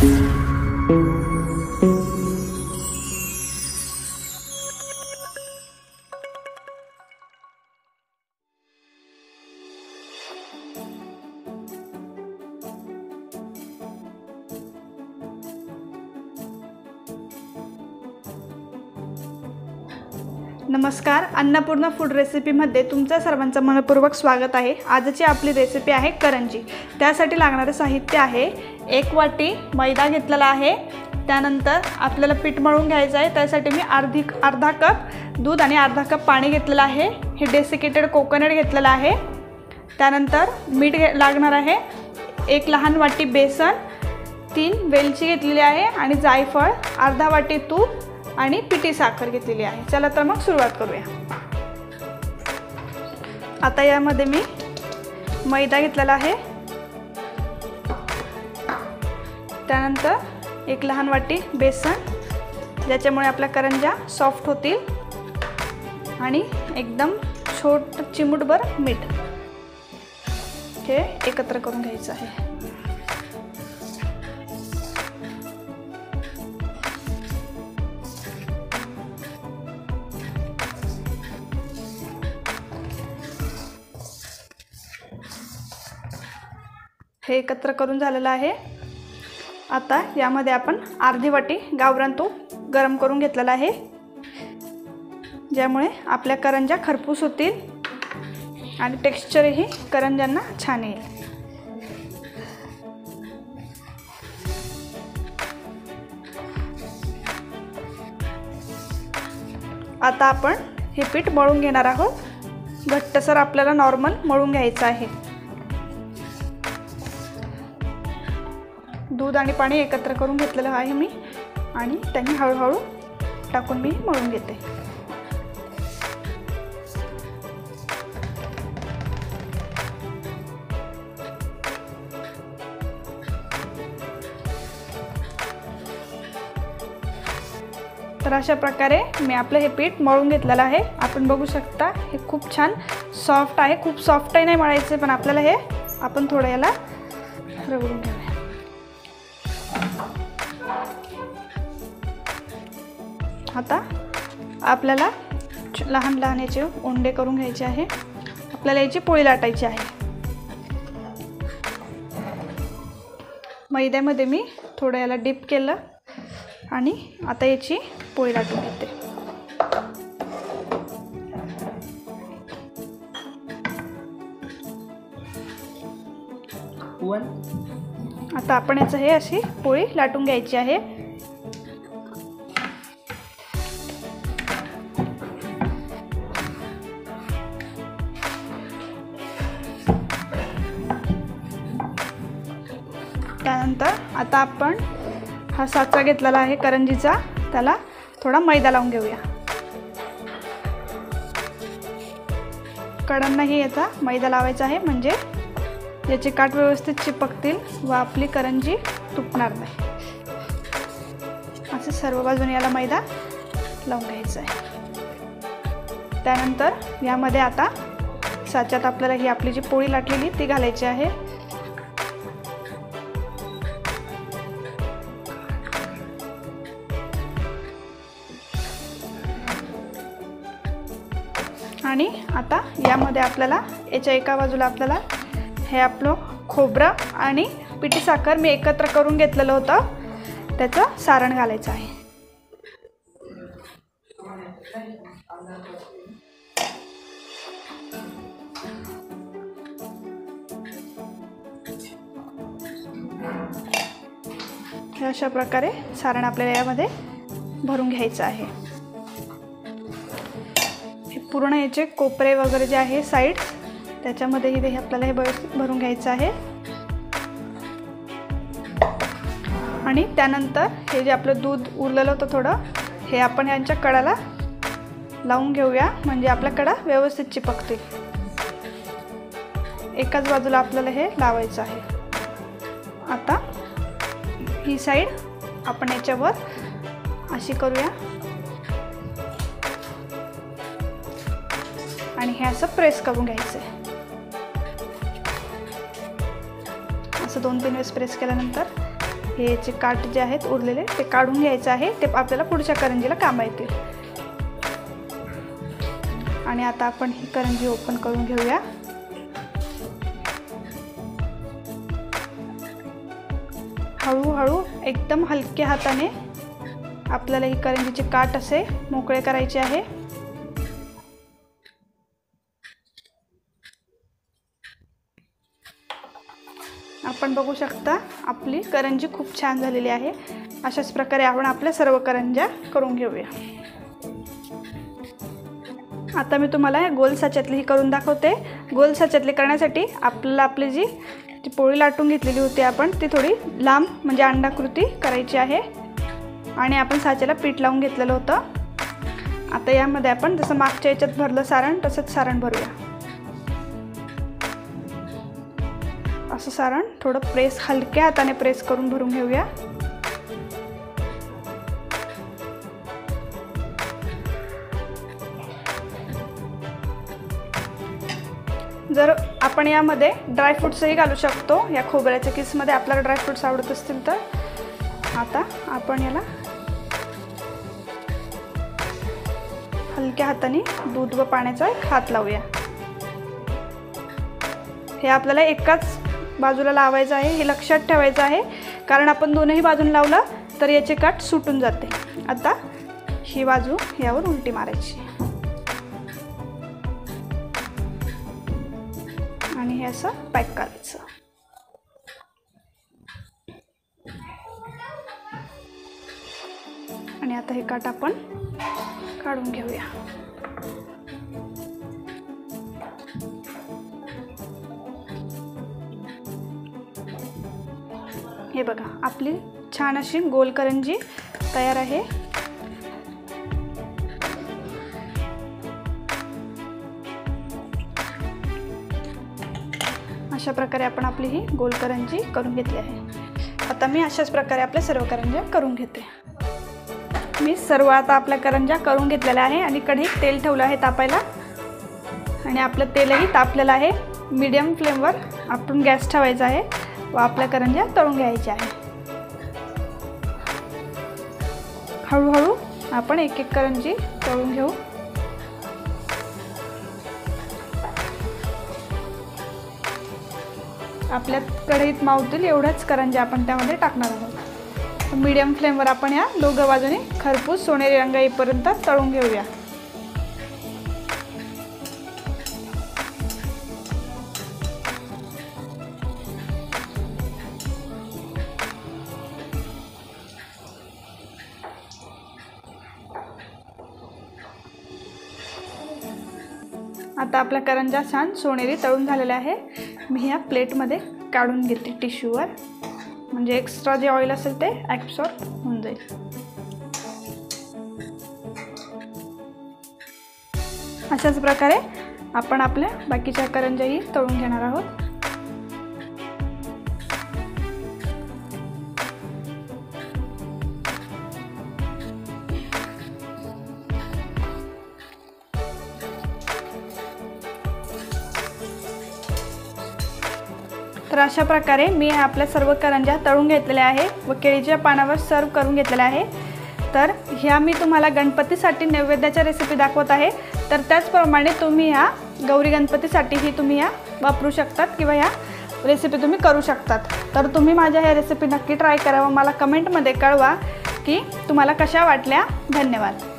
नमस्कार, अन्नपूर्णा फूड रेसिपीमध्ये तुमचं सर्वांचं मनपूर्वक स्वागत आहे। आजची आपली रेसिपी आहे करंजी। त्यासाठी लागणारे साहित्य आहे 1 वाटी मैदा घेतलेला आहे। त्यानंतर आपल्याला पीठ मळून घ्यायचं आहे। त्यासाठी मी अर्धा कप दूध आणि अर्धा कप पाणी घेतलेलं आहे। हे डेसिकेटेड कोकोनट घेतलेलं आहे। त्यानंतर मीठ लागणार आहे। 1 लहान वाटी बेसन, 3 वेलची घेतलेली आहे आणि जायफळ, अर्धा वाटी तूप आणि पिठी साखर घेतलेली आहे। चला तर मग सुरुवात करूया। आता यामध्ये मी मैदा घेतलेला आहे। त्यानंतर 1 लहान वाटी बेसन, ज्याच्यामुळे आपल्या करंज्या सॉफ्ट होतील, आणि एकदम छोट चिमूटभर मीठ हे एकत्र करून घ्यायचं आहे। हे एकत्र करून झालेलं आहे। आता यामध्ये आपण अर्धी वाटी गावरान तूप गरम करून घेतलेलं आहे, ज्यामुळे आपल्या करंज्या खरपूस होतील आणि टेक्स्चरही करंज्यांना छान येईल। आता आपण हे पीठ मळून घेणार आहोत। घट्टसर आपल्याला नॉर्मल मळून घ्यायचं आहे। दूध आणि पाणी एकत्र करून घेतलेलं आहे मी, आणि त्यांनी हळूहळू टाकून मी मळून घेते। तर अशा प्रकारे मी आपलं हे पीठ मळून घेतलेलं आहे। आपण बघू शकता हे खूप छान सॉफ्ट आहे। खूप सॉफ्टही नाही मळायचं, पण आपल्याला हे आपण थोडं याला रगडून घेऊया। आता आपल्याला लहान लहान याचे उंडे करून घ्यायचे आहे। आपल्याला याची पोळी लाटायची आहे। मैद्यामध्ये मी थोडं याला डिप केलं आणि आता याची पोळी लाटून घेते। आता आपण याचं हे अशी पोळी लाटून घ्यायची आहे। त्यानंतर आता आपण हा साचा घेतलेला आहे करंजीचा, त्याला थोडा मैदा लावून घेऊया। कडांनाही याचा मैदा लावायचा आहे, म्हणजे याचे काठ व्यवस्थित चिपकतील व आपली करंजी तुटणार नाही। असे सर्व बाजूने याला मैदा लावून घ्यायचा आहे। त्यानंतर यामध्ये आता साच्यात आपल्याला ही आपली जी पोळी लाटलेली ती घालायची आहे। आणि आता यामध्ये आपल्याला याच्या एका बाजूला आपल्याला हे आपलं खोबरं आणि पिठी साखर मी एकत्र करून घेतलेलं होतं, त्याचं सारण घालायचं आहे। अशा प्रकारे सारण आपल्याला यामध्ये भरून घ्यायचं आहे। पूर्ण याचे कोपरे वगैरे जे आहे साइड, त्याच्यामध्येही हे आपल्याला हे भरून घ्यायचं आहे। आणि त्यानंतर हे जे आपलं दूध उरलेलं होतं थोडं, हे आपण यांच्या कडाला लावून घेऊया, म्हणजे आपल्या कडा व्यवस्थित चिपकतील। एकाच बाजूला आपल्याला हे लावायचं आहे। आता ही साइड आपण याच्यावर अशी करूया आणि हे असं प्रेस करून घ्यायचं आहे। असं 2-3 वेळेस प्रेस केल्यानंतर हे जे काठ जे आहेत उरलेले ते काढून घ्यायचं आहे, ते आपल्याला पुढच्या करंजीला कामा येतील. आणि आता आपण ही करंजी ओपन करून घेऊया. हळूहळू एकदम हलक्या हाताने आपल्याला ही करंजीचे काठ असे मोकळे करायचे आहे. आपण बघू शकता आपली करंजी खूप छान झालेली आहे. अशाच प्रकारे आपण आपल्या सर्व करंज्या करून घेऊया. आता मी तुम्हाला या गोल साच्यातली ही करून दाखवते. गोल साच्यातली करण्यासाठी आपल्याला आपली जी पोळी लाटून घेतलेली होती आपण ती थोडी लांब म्हणजे अंडाकृती करायची आहे. आणि आपण साच्याला पीठ लावून घेतलेलं होतं. आता यामध्ये आपण जसं मागच्या याच्यात भरलं सारण तसंच सारण भरूया. असं सारण थोडं प्रेस हलक्या हाताने प्रेस करून भरून घेऊया. जर आपण यामध्ये ड्रायफ्रूट्सही घालू शकतो. या खोबऱ्याच्या किसमध्ये आपल्याला ड्रायफ्रूट्स आवडत असतील तर. आता आपण याला हलक्या हाताने दूध व पाण्याचा एक हात लावूया. हे आपल्याला एकाच बाजूला लावायचं आहे, हे लक्षात ठेवायचं आहे, कारण आपण दोनही बाजून लावलं तर याचे काठ सुटून जाते. आता ही बाजू यावर उलटी मारायची आणि हे असं पॅक करायचं. आणि आता हे काठ आपण काढून घेऊया. हे बघा आपली छान अशी गोल करंजी तयार आहे. अशा प्रकारे आपण आपली ही गोल करंजी करून घेतली आहे. आता मी अशाच प्रकारे आपल्या सर्व करंज्या करून घेते. मी सर्व आता आपल्या करंज्या करून घेतलेल्या आहे आणि कढईत तेल ठेवलं आहे तापायला. आणि आपलं तेलही तापलेलं आहे. मीडियम फ्लेमवर आपण गॅस ठेवायचा आहे व आपल्या करंज्या तळून घ्यायच्या आहे. हळूहळू आपण एक एक करंजी तळून घेऊ. आपल्या कढईत मावतील एवढ्याच करंज्या आपण त्यामध्ये टाकणार आहोत. मीडियम फ्लेमवर आपण या दोघं बाजूने खरपूस सोनेरी रंग येईपर्यंत तळून घेऊया. आता आपल्या करंज्या छान सोनेरी तळून झालेल्या आहे. मी ह्या प्लेटमध्ये काढून घेते टिश्यूवर, म्हणजे एक्स्ट्रा जे ऑइल असेल ते ॲब्सॉर्ब होऊन जाईल. अशाच प्रकारे आपण आपल्या बाकीच्या करंज्याही तळून घेणार आहोत. तर अशा प्रकारे मी आपल्या सर्व करंज्या तळून घेतलेल्या आहे व केळीच्या पानावर सर्व करून घेतलेल्या आहे. तर ह्या मी तुम्हाला गणपतीसाठी नैवेद्याच्या रेसिपी दाखवत आहे. तर त्याचप्रमाणे तुम्ही ह्या गौरी गणपतीसाठीही तुम्ही ह्या वापरू शकतात किंवा ह्या रेसिपी तुम्ही करू शकतात. तर तुम्ही माझ्या ह्या रेसिपी नक्की ट्राय करा व मला कमेंटमध्ये कळवा की तुम्हाला कशा वाटल्या. धन्यवाद.